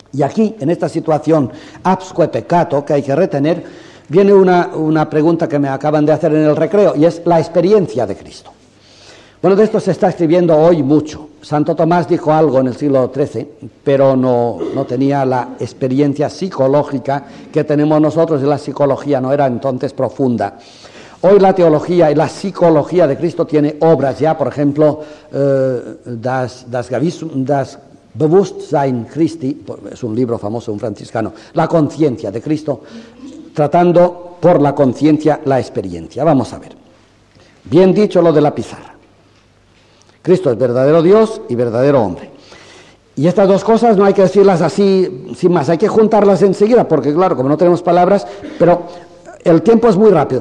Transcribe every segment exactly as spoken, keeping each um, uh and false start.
Y aquí, en esta situación absque peccato que hay que retener, viene una, una pregunta que me acaban de hacer en el recreo, y es la experiencia de Cristo. Bueno, de esto se está escribiendo hoy mucho. Santo Tomás dijo algo en el siglo trece, pero no, no tenía la experiencia psicológica que tenemos nosotros, y la psicología no era entonces profunda. Hoy la teología y la psicología de Cristo tiene obras ya, por ejemplo, eh, das, das, das Bewusstsein Christi, es un libro famoso, un franciscano, la conciencia de Cristo, tratando por la conciencia la experiencia. Vamos a ver. Bien dicho lo de la pizarra. Cristo es verdadero Dios y verdadero hombre. Y estas dos cosas no hay que decirlas así, sin más, hay que juntarlas enseguida, porque claro, como no tenemos palabras, pero el tiempo es muy rápido.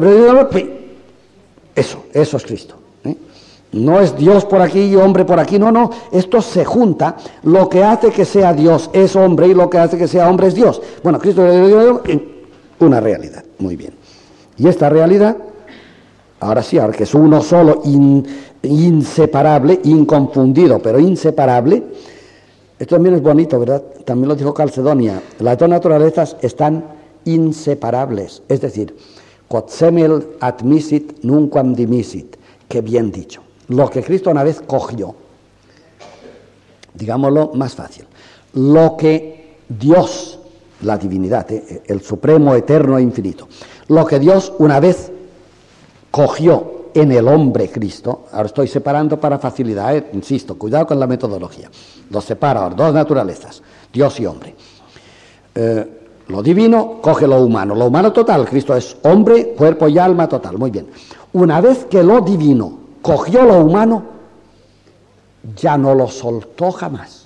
Eso, eso es Cristo. ¿eh? No es Dios por aquí y hombre por aquí, no, no, esto se junta. Lo que hace que sea Dios es hombre y lo que hace que sea hombre es Dios. Bueno, Cristo es una realidad, muy bien. Y esta realidad, ahora sí, ahora que es uno solo, in, inseparable, inconfundido, pero inseparable. Esto también es bonito, ¿verdad? También lo dijo Calcedonia. Las dos naturalezas están inseparables, es decir, quod semel admisit nunquam dimisit, que bien dicho. Lo que Cristo una vez cogió, digámoslo más fácil, lo que Dios, la divinidad, eh, el supremo, eterno e infinito, lo que Dios una vez cogió en el hombre Cristo, ahora estoy separando para facilidad, eh, insisto, cuidado con la metodología, los separo ahora, dos naturalezas, Dios y hombre. Eh, lo divino coge lo humano, lo humano total, Cristo es hombre, cuerpo y alma total, muy bien. Una vez que lo divino cogió lo humano, ya no lo soltó jamás.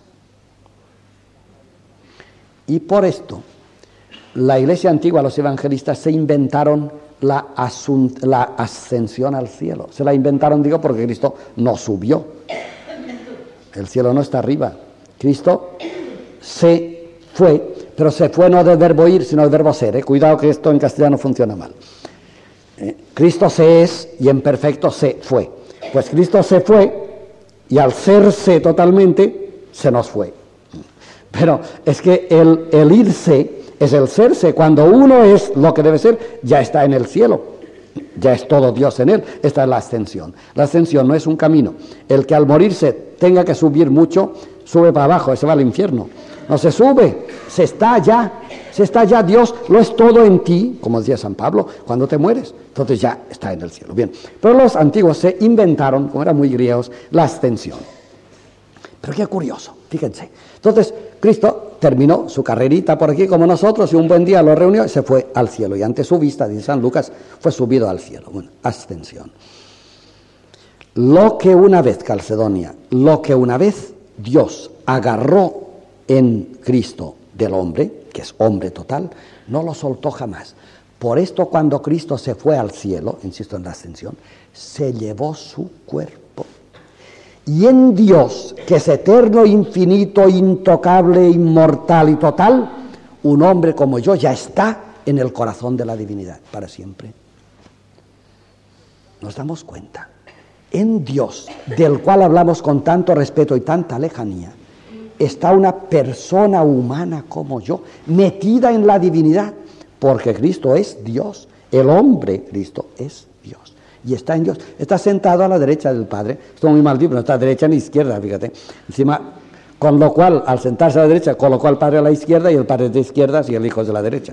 Y por esto, la iglesia antigua, los evangelistas, se inventaron la, asunt- la ascensión al cielo. Se la inventaron, digo, porque Cristo no subió. El cielo no está arriba. Cristo se fue, pero se fue no del verbo ir, sino del verbo ser. ¿eh? Cuidado que esto en castellano funciona mal. ¿Eh? Cristo se es y en perfecto se fue. Pues Cristo se fue y al serse totalmente se nos fue. Pero es que el, el irse es el serse. Cuando uno es lo que debe ser, ya está en el cielo. Ya es todo Dios en él. Esta es la ascensión. La ascensión no es un camino. El que al morirse tenga que subir mucho, sube para abajo, ese va al infierno. No se sube, se está ya, se está ya. Dios lo es todo en ti, como decía San Pablo, cuando te mueres. Entonces ya está en el cielo. Bien, pero los antiguos se inventaron, como eran muy griegos, la ascensión. Pero qué curioso, fíjense. Entonces, Cristo terminó su carrerita por aquí como nosotros y un buen día lo reunió y se fue al cielo. Y ante su vista, dice San Lucas, fue subido al cielo. Bueno, ascensión. Lo que una vez, Calcedonia, lo que una vez Dios agarró en Cristo del hombre, que es hombre total, no lo soltó jamás. Por esto, cuando Cristo se fue al cielo, insisto en la ascensión, se llevó su cuerpo. Y en Dios, que es eterno, infinito, intocable, inmortal y total, un hombre como yo ya está en el corazón de la divinidad para siempre. Nos damos cuenta. En Dios, del cual hablamos con tanto respeto y tanta lejanía, está una persona humana como yo, metida en la divinidad, porque Cristo es Dios, el hombre Cristo es Dios. Y está en Dios, está sentado a la derecha del Padre. Esto es muy mal dicho, no está a derecha ni izquierda, fíjate. Encima, con lo cual, al sentarse a la derecha, colocó al Padre a la izquierda y el Padre de izquierdas y el Hijo es de la derecha.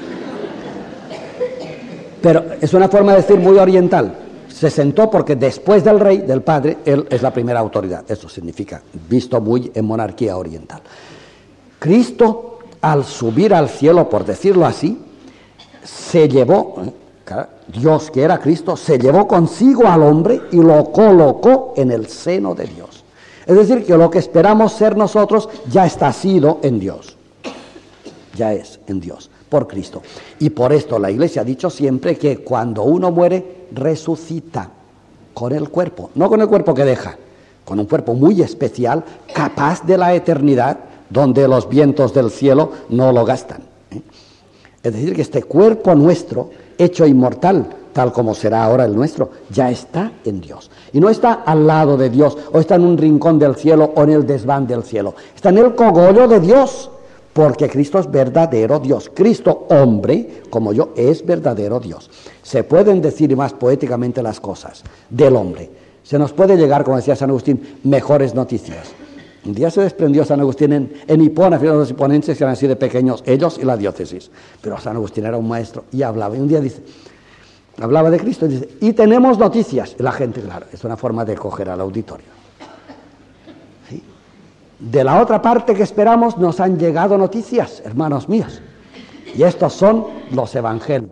Pero es una forma de decir muy oriental. Se sentó porque después del rey, del Padre, él es la primera autoridad. Eso significa, visto muy en monarquía oriental. Cristo, al subir al cielo, por decirlo así, se llevó... Dios, que era Cristo, se llevó consigo al hombre y lo colocó en el seno de Dios. Es decir, que lo que esperamos ser nosotros ya está sido en Dios. Ya es en Dios, por Cristo. Y por esto la Iglesia ha dicho siempre que cuando uno muere, resucita con el cuerpo. No con el cuerpo que deja, con un cuerpo muy especial, capaz de la eternidad, donde los vientos del cielo no lo gastan. ¿eh? Es decir, que este cuerpo nuestro, hecho inmortal, tal como será ahora el nuestro, ya está en Dios. Y no está al lado de Dios, o está en un rincón del cielo, o en el desván del cielo. Está en el cogollo de Dios, porque Cristo es verdadero Dios. Cristo, hombre, como yo, es verdadero Dios. Se pueden decir más poéticamente las cosas del hombre. Se nos puede llegar, como decía San Agustín, mejores noticias. Un día se desprendió San Agustín en, en Hipona, fíjate, los hiponenses eran así de pequeños, ellos y la diócesis. Pero San Agustín era un maestro y hablaba. Y un día dice, hablaba de Cristo y dice, y tenemos noticias. Y la gente, claro, es una forma de coger al auditorio. ¿Sí? De la otra parte que esperamos nos han llegado noticias, hermanos míos. Y estos son los evangelios.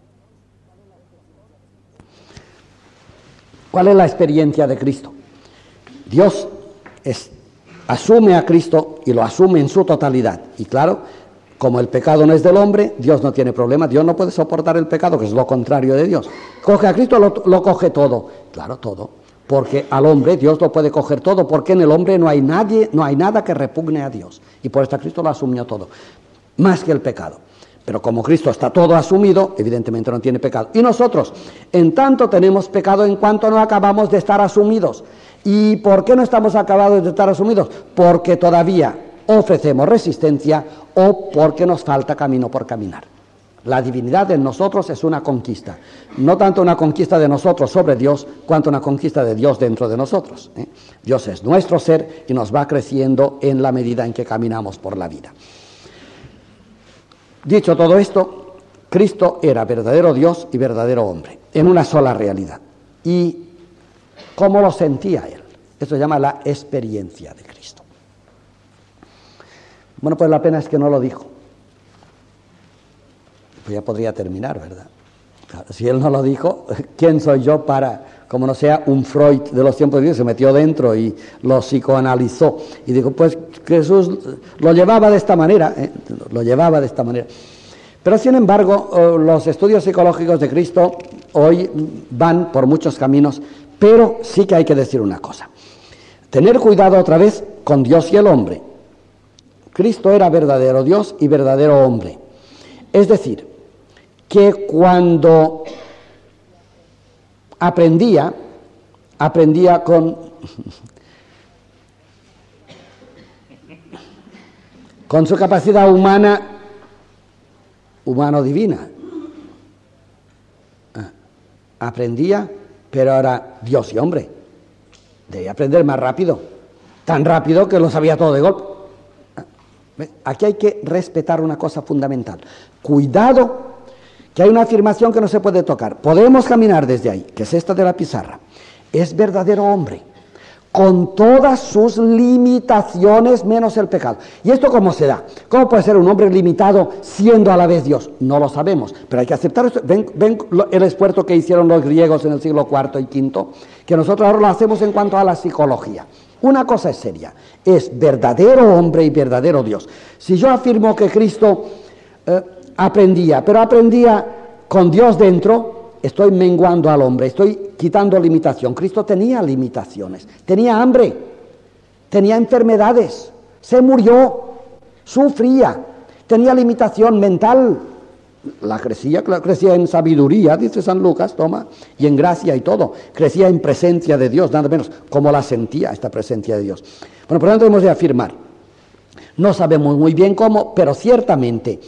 ¿Cuál es la experiencia de Cristo? Dios es, asume a Cristo y lo asume en su totalidad. Y claro, como el pecado no es del hombre, Dios no tiene problema. Dios no puede soportar el pecado, que es lo contrario de Dios. Coge a Cristo, lo, lo coge todo. Claro, todo. Porque al hombre Dios lo puede coger todo, porque en el hombre no hay nadie, no hay nada que repugne a Dios. Y por esto Cristo lo asumió todo, más que el pecado. Pero como Cristo está todo asumido, evidentemente no tiene pecado. Y nosotros, en tanto tenemos pecado en cuanto no acabamos de estar asumidos. ¿Y por qué no estamos acabados de estar asumidos? Porque todavía ofrecemos resistencia o porque nos falta camino por caminar. La divinidad en nosotros es una conquista. No tanto una conquista de nosotros sobre Dios, cuanto una conquista de Dios dentro de nosotros, ¿eh? Dios es nuestro ser y nos va creciendo en la medida en que caminamos por la vida. Dicho todo esto, Cristo era verdadero Dios y verdadero hombre, en una sola realidad. ¿Y cómo lo sentía él? Esto se llama la experiencia de Cristo. Bueno, pues la pena es que no lo dijo. Pues ya podría terminar, ¿verdad? Claro, si él no lo dijo, ¿quién soy yo para, como no sea un Freud de los tiempos de Dios, se metió dentro y lo psicoanalizó? Y dijo, pues Jesús lo llevaba de esta manera, ¿eh? lo llevaba de esta manera. Pero sin embargo, los estudios psicológicos de Cristo hoy van por muchos caminos, pero sí que hay que decir una cosa. Tener cuidado otra vez con Dios y el hombre. Cristo era verdadero Dios y verdadero hombre. Es decir, que cuando aprendía, aprendía con, con su capacidad humana, humano-divina. Aprendía, pero era Dios y hombre. Debía aprender más rápido, tan rápido que lo sabía todo de golpe. Aquí hay que respetar una cosa fundamental. Cuidado, que hay una afirmación que no se puede tocar. Podemos caminar desde ahí, que es esta de la pizarra. Es verdadero hombre, con todas sus limitaciones menos el pecado. ¿Y esto cómo se da? ¿Cómo puede ser un hombre limitado siendo a la vez Dios? No lo sabemos, pero hay que aceptar esto. Ven, ven el esfuerzo que hicieron los griegos en el siglo cuarto y quinto, que nosotros ahora lo hacemos en cuanto a la psicología. Una cosa es seria, es verdadero hombre y verdadero Dios. Si yo afirmo que Cristo eh, aprendía, pero aprendía con Dios dentro, estoy menguando al hombre, estoy quitando limitación. Cristo tenía limitaciones, tenía hambre, tenía enfermedades, se murió, sufría, tenía limitación mental. La crecía, la crecía en sabiduría, dice San Lucas, toma, y en gracia y todo. Crecía en presencia de Dios, nada menos, como la sentía esta presencia de Dios. Bueno, por lo tanto hemos de afirmar, no sabemos muy bien cómo, pero ciertamente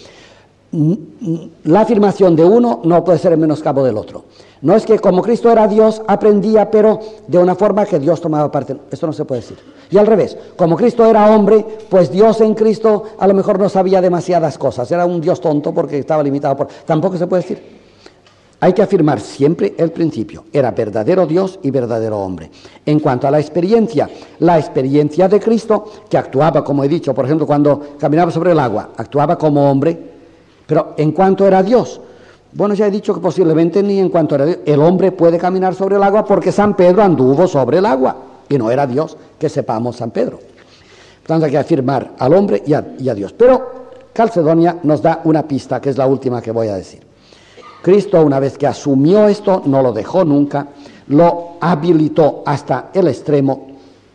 la afirmación de uno no puede ser en menoscabo del otro. No es que como Cristo era Dios, aprendía, pero de una forma que Dios tomaba parte. Esto no se puede decir. Y al revés, como Cristo era hombre, pues Dios en Cristo a lo mejor no sabía demasiadas cosas. Era un Dios tonto porque estaba limitado por... Tampoco se puede decir. Hay que afirmar siempre el principio. Era verdadero Dios y verdadero hombre. En cuanto a la experiencia, la experiencia de Cristo, que actuaba, como he dicho, por ejemplo, cuando caminaba sobre el agua, actuaba como hombre, pero en cuanto era Dios, bueno, ya he dicho que posiblemente ni en cuanto era Dios. El hombre puede caminar sobre el agua porque San Pedro anduvo sobre el agua y no era Dios, que sepamos San Pedro. Por tanto, hay que afirmar al hombre y a, y a Dios. Pero Calcedonia nos da una pista, que es la última que voy a decir. Cristo, una vez que asumió esto, no lo dejó nunca, lo habilitó hasta el extremo,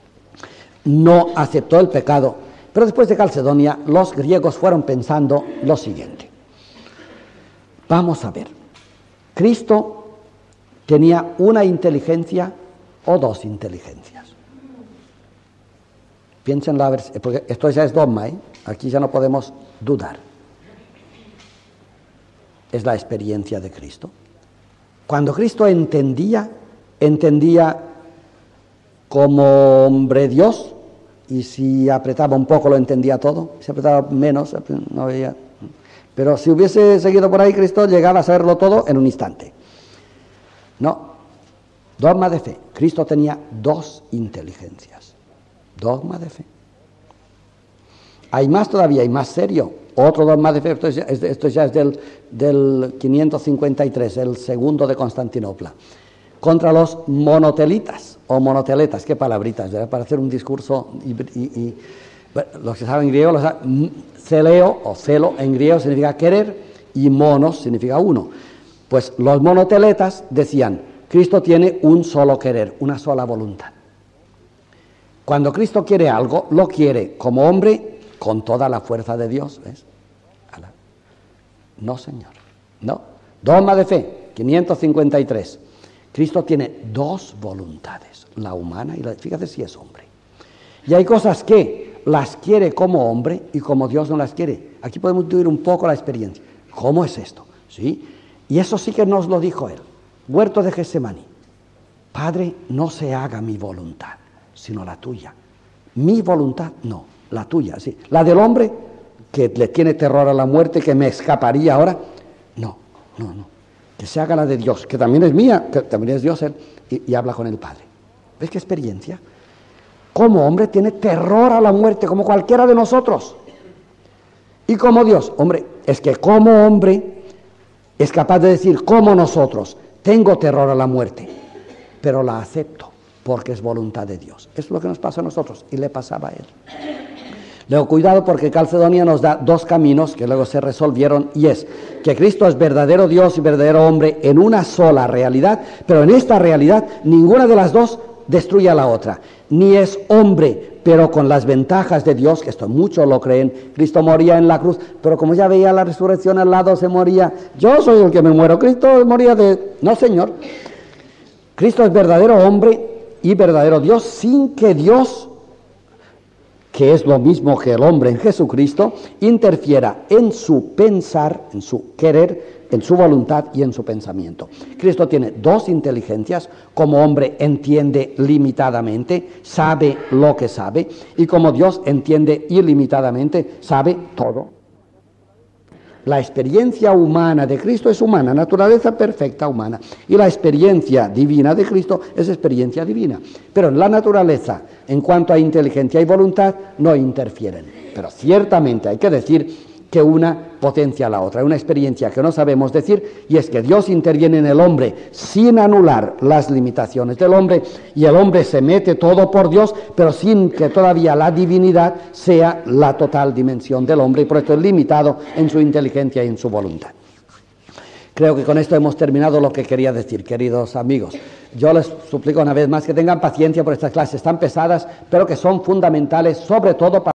no aceptó el pecado. Pero después de Calcedonia, los griegos fueron pensando lo siguiente. Vamos a ver, Cristo tenía una inteligencia o dos inteligencias. Piensen la vers- porque esto ya es dogma, ¿eh? Aquí ya no podemos dudar. Es la experiencia de Cristo. Cuando Cristo entendía, entendía como hombre Dios, y si apretaba un poco lo entendía todo, si apretaba menos no veía. Pero si hubiese seguido por ahí, Cristo llegaba a saberlo todo en un instante. No, dogma de fe. Cristo tenía dos inteligencias. Dogma de fe. Hay más todavía, hay más serio. Otro dogma de fe, esto, es, esto ya es del, del quinientos cincuenta y tres, el segundo de Constantinopla. Contra los monotelitas o monoteletas, qué palabritas, ¿verdad? Para hacer un discurso y, y, y bueno, los que saben griego, los saben, celeo o celo en griego significa querer y monos significa uno. Pues los monoteletas decían, Cristo tiene un solo querer, una sola voluntad. Cuando Cristo quiere algo, lo quiere como hombre con toda la fuerza de Dios, ¿ves? No, señor, no. Dogma de fe, quinientos cincuenta y tres. Cristo tiene dos voluntades, la humana y la... Fíjate si es hombre. Y hay cosas que las quiere como hombre y como Dios no las quiere. Aquí podemos intuir un poco la experiencia. ¿Cómo es esto? ¿Sí? Y eso sí que nos lo dijo él. Huerto de Getsemaní. Padre, no se haga mi voluntad, sino la tuya. Mi voluntad, no, la tuya. ¿Sí? La del hombre, que le tiene terror a la muerte, que me escaparía ahora. No, no, no. Que se haga la de Dios, que también es mía, que también es Dios, él, y, y habla con el Padre. ¿Ves qué experiencia? Como hombre tiene terror a la muerte, como cualquiera de nosotros. Y como Dios, hombre, es que como hombre es capaz de decir, como nosotros, tengo terror a la muerte, pero la acepto, porque es voluntad de Dios. Es lo que nos pasa a nosotros, y le pasaba a él. Luego, cuidado, porque Calcedonia nos da dos caminos que luego se resolvieron, y es que Cristo es verdadero Dios y verdadero hombre en una sola realidad, pero en esta realidad ninguna de las dos destruye a la otra. Ni es hombre, pero con las ventajas de Dios, que esto muchos lo creen. Cristo moría en la cruz, pero como ya veía la resurrección al lado, se moría. Yo soy el que me muero. Cristo moría de... No, señor. Cristo es verdadero hombre y verdadero Dios, sin que Dios, que es lo mismo que el hombre en Jesucristo, interfiera en su pensar, en su querer, en su voluntad y en su pensamiento. Cristo tiene dos inteligencias. Como hombre entiende limitadamente, sabe lo que sabe, y como Dios entiende ilimitadamente, sabe todo. La experiencia humana de Cristo es humana, naturaleza perfecta humana, y la experiencia divina de Cristo es experiencia divina. Pero en la naturaleza, en cuanto a inteligencia y voluntad, no interfieren. Pero ciertamente hay que decir que una potencia a la otra. Hay una experiencia que no sabemos decir, y es que Dios interviene en el hombre sin anular las limitaciones del hombre, y el hombre se mete todo por Dios, pero sin que todavía la divinidad sea la total dimensión del hombre, y por esto es limitado en su inteligencia y en su voluntad. Creo que con esto hemos terminado lo que quería decir, queridos amigos. Yo les suplico una vez más que tengan paciencia por estas clases tan pesadas, pero que son fundamentales, sobre todo para